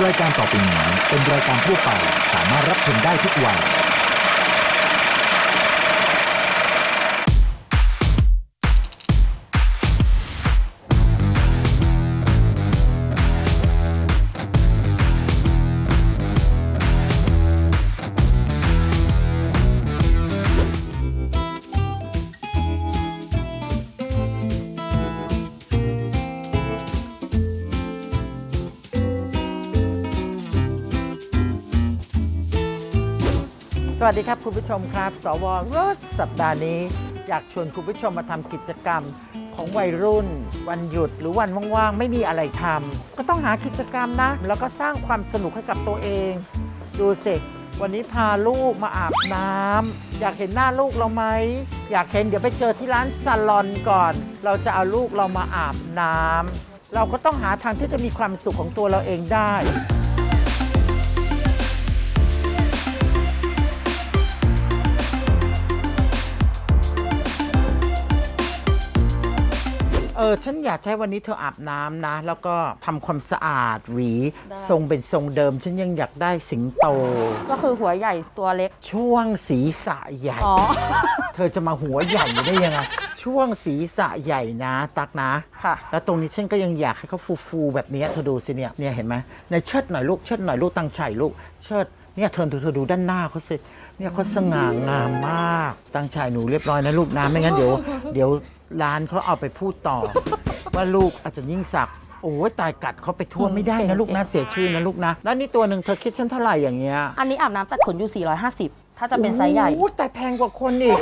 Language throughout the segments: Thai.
รายการต่อไปนี้เป็นรายการทั่วไปสามารถรับชมได้ทุกวัยสวัสดีครับคุณผู้ชมครับสวรสสัปดาห์นี้อยากชวนคุณผู้ชมมาทำกิจกรรมของวัยรุ่นวันหยุดหรือวันว่างๆไม่มีอะไรทำก็ต้องหากิจกรรมนะแล้วก็สร้างความสนุกให้กับตัวเองดูสิวันนี้พาลูกมาอาบน้ำอยากเห็นหน้าลูกเราไหมอยากเห็นเดี๋ยวไปเจอที่ร้านซาลอนก่อนเราจะเอาลูกเรามาอาบน้ำเราก็ต้องหาทางที่จะมีความสุขของตัวเราเองได้ฉันอยากใช้วันนี้เธออาบน้ำนะแล้วก็ทำความสะอาดหวีทรงเป็นทรงเดิมฉันยังอยากได้สิงโตก็คือหัวใหญ่ตัวเล็กช่วงศีรษะใหญ่เธอจะมาหัวใหญ่ได้ยังไงช่วงศีรษะใหญ่นะตักนะค่ะแล้วตรงนี้ฉันก็ยังอยากให้เขาฟูๆแบบนี้เธอดูสิเนี่ยเห็นไหมในเชิดหน่อยลูกเชิดหน่อยลูกตั้งใจลูกเชิดเนี่ยเธอดูด้านหน้าเขาสิเนี่ยเขาสง่างามมากตั้งใจหนูเรียบร้อยนะลูกนะไม่งั้นเดี๋ยวร้านเขาเอาไปพูดต่อ ว่าลูกอาจจะยิ่งศักดิ์โอ้ยตายกัดเขาไปทั่วไม่ได้นะลูกนะเสียชื่อนะลูกนะแล้วนี่ตัวหนึ่งเธอคิดฉันเท่าไหร่อย่างเงี้ยอันนี้อาบน้ำตัดขนอยู่450ถ้าจะเป็นไซส์ใหญ่โอ้แต่แพงกว่าคนอีก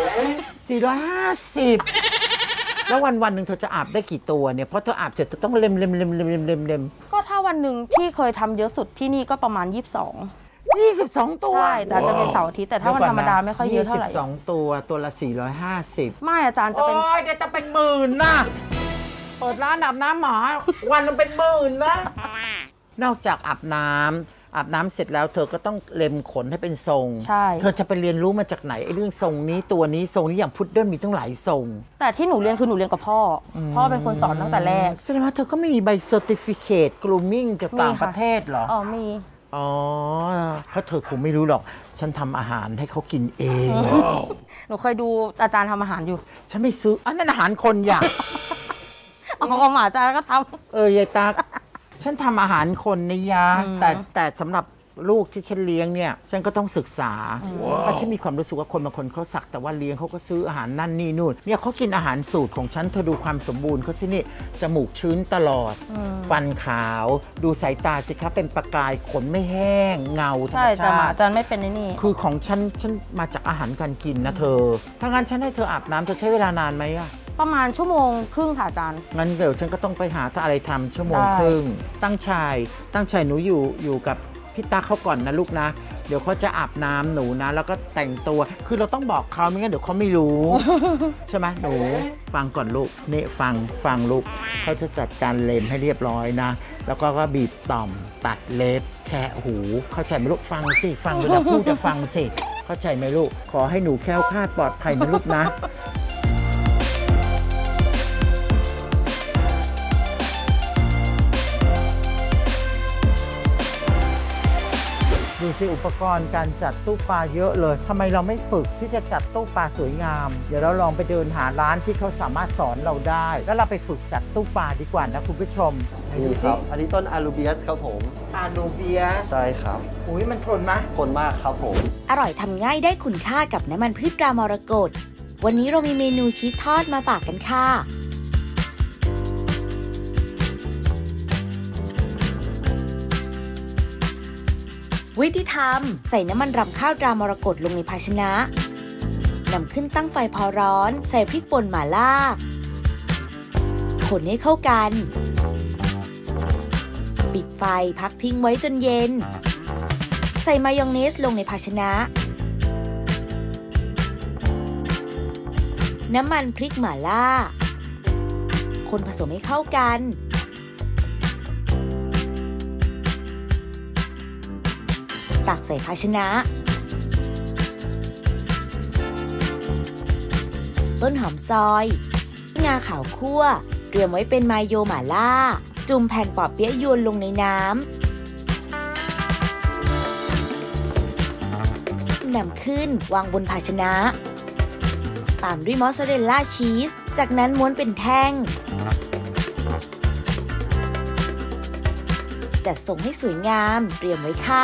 450แล้ววันหนึ่งเธอจะอาบได้กี่ตัวเนี่ยเพราะเธออาบเสร็จเธอต้องเล็มก็ถ้าวันหนึ่งที่เคยทำเยอะสุดที่นี่ก็ประมาณ 22ตัวใช่แต่จะเป็นเสาร์อาทิตย์แต่ถ้าวันธรรมดาไม่ค่อยเยอะเท่าไหร่ 22ตัวละ450 ไม่อาจารย์จะเป็นโอ้ยเดี๋ยวจะเป็นหมื่นนะเปิดร้านอาบน้ำหมาวันนึงเป็นหมื่นนะนอกจากอาบน้ำเสร็จแล้วเธอก็ต้องเล็มขนให้เป็นทรงใช่เธอจะไปเรียนรู้มาจากไหนไอ้เรื่องทรงนี้ตัวนี้ทรงนี้อย่างพุดเดิ้ลมีตั้งหลายทรงแต่ที่หนูเรียนคือหนูเรียนกับพ่อเป็นคนสอนตั้งแต่แรกแสดงว่าเธอก็ไม่มีใบเซอร์ติฟิเคตกรูมมิ่งจากต่างประเทศเหรอมีเพราะเธอคงไม่รู้หรอกฉันทำอาหารให้เขากินเองหนูเคยดูอาจารย์ทำอาหารอยู่ฉันไม่ซื้ออันนั้นอาหารคนอย่างหมาอาจารย์ก็ทำยายตาฉันทำอาหารคนนี่ยะแต่สำหรับลูกที่ฉันเลี้ยงเนี่ยฉันก็ต้องศึกษาเพราะฉันมีความรู้สึกว่าคนบางคนเขาสักแต่ว่าเลี้ยงเขาก็ซื้ออาหารนั่นนี่นู่นเนี่ยเขากินอาหารสูตรของฉันเธอดูความสมบูรณ์เขาสินี่จมูกชื้นตลอดฟันขาวดูสายตาสิครับเป็นประกายขนไม่แห้งเงาธรรมชาติใช่แต่อาจารย์ไม่เป็นนี่คือของฉันมาจากอาหารการกินนะเธอถ้างั้นฉันให้เธออาบน้ำเธอใช้เวลานานไหมอะประมาณชั่วโมงครึ่งค่ะอาจารย์งั้นเดี๋ยวฉันก็ต้องไปหาอะไรทำชั่วโมงครึ่งตั้งชายหนูอยู่กับพี่ตาเขาก่อนนะลูกนะเดี๋ยวเขาจะอาบน้ำหนูนะแล้วก็แต่งตัวคือเราต้องบอกเขาไม่งั้นเดี๋ยวเขาไม่รู้ ใช่ไหมหนูฟังก่อนลูกนี่ฟังลูกเขาจะจัดการเล็มให้เรียบร้อยนะแล้วก็บีบต่อมตัดเล็บแคะหูเข้าใจไหมลูกฟังสิฟังเวลาพูดจะฟังสิเข้าใจไหมลูกขอให้หนูแคล้วคลาดปลอดภัยนะลูกนะดูสิอุปกรณ์การจัดตู้ปลาเยอะเลยทำไมเราไม่ฝึกที่จะจัดตู้ปลาสวยงามเดี๋ยวเราลองไปเดินหาร้านที่เขาสามารถสอนเราได้แล้วเราไปฝึกจัดตู้ปลาดีกว่านะคุณผู้ชมนี่ครับอันนี้ต้นอารูเบียสครับผมอารูเบียสใช่ครับอุ้ยมันทนไหมทนมากครับผมอร่อยทำง่ายได้คุณค่ากับน้ำมันพืชตรามรกตวันนี้เรามีเมนูชีสทอดมาฝากกันค่ะวิธีทำใส่น้ำมันรำข้าวตรามรกตลงในภาชนะนำขึ้นตั้งไฟพอร้อนใส่พริกป่นหม่าล่าคนให้เข้ากันปิดไฟพักทิ้งไว้จนเย็นใส่มายองเนสลงในภาชนะน้ำมันพริกหม่าล่าคนผสมให้เข้ากันตักใส่ภาชนะต้นหอมซอยงาขาวคั่วเตรียมไว้เป็นมายโยหม่าล่าจุ่มแผ่นปอเปี๊ยะยวนลงในน้ำนำขึ้นวางบนภาชนะ ตามด้วยมอสซาเรลล่าชีสจากนั้นม้วนเป็นแท่งจัดส่งให้สวยงามเตรียมไว้ค่ะ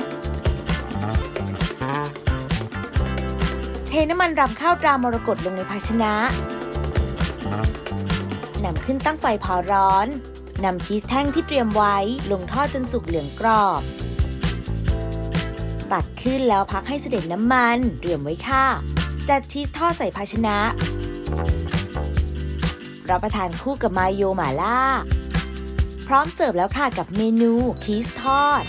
เทน้ำมันรำข้าวตรามรกตลงในภาชนะนำขึ้นตั้งไฟพอร้อนนำชีสแท่งที่เตรียมไว้ลงทอดจนสุกเหลืองกรอบตัดขึ้นแล้วพักให้เสด็จน้ำมันเตรียมไว้ค่ะจัดชีสทอดใส่ภาชนะรับประทานคู่กับมายโยหม่าล่าพร้อมเสิร์ฟแล้วค่ะกับเมนูชีสทอด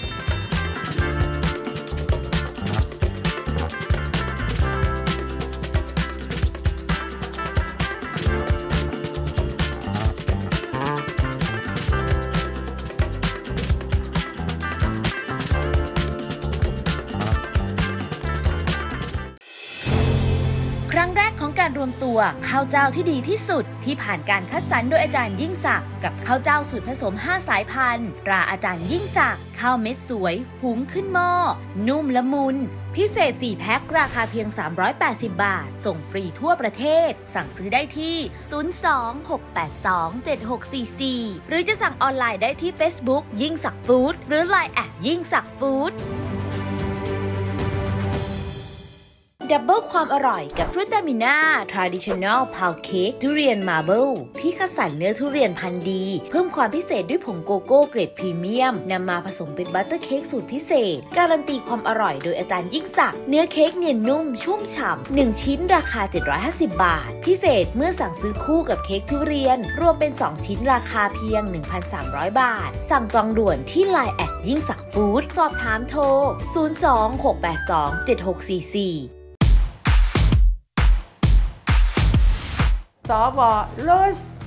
ครั้งแรกของการรวมตัวข้าวเจ้าที่ดีที่สุดที่ผ่านการคัดสรรโดยอาจารย์ยิ่งศักดิ์กับข้าวเจ้าสูตรผสม5สายพันธุ์ตราอาจารย์ยิ่งศักดิ์ข้าวเม็ดสวยหุงขึ้นหม้อนุ่มละมุนพิเศษ4แพ็คราคาเพียง380 บาทส่งฟรีทั่วประเทศสั่งซื้อได้ที่02-682-7644หรือจะสั่งออนไลน์ได้ที่ Facebook ยิ่งศักดิ์ฟู้ดหรือ LINE แอดยิ่งศักดิ์ฟู้ดดับเบิลความอร่อยกับฟรุตามิน่า Traditional Pound Cake ทุเรียนมาร์เบิลที่คัดสรรเนื้อทุเรียนพันธุ์ดีเพิ่มความพิเศษด้วยผงโกโก้เกรดพรีเมียมนำมาผสมเป็นบัตเตอร์เค้กสูตรพิเศษการันตีความอร่อยโดยอาจารย์ยิ่งศักดิ์เนื้อเค้กเนียนนุ่มชุ่มฉ่ำ1ชิ้นราคา750 บาทพิเศษเมื่อสั่งซื้อคู่กับเค้กทุเรียนรวมเป็น2ชิ้นราคาเพียง 1,300 บาทสั่งจองด่วนที่ LINE แอดยิ่งศักดิ์ฟู้ดสอบถามโทร02-682-7644 สว.ลส